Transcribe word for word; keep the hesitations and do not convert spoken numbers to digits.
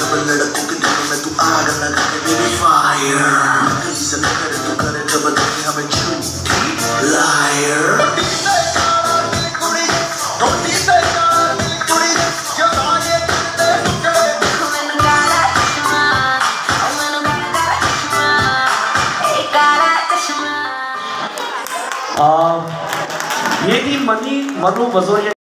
सब लड़कों के दिलों में तू आग लगा के बेबी फायर से न करे तू करे जब देखे हमें झूठी लायर ये थी मनी मनु बजोरिया।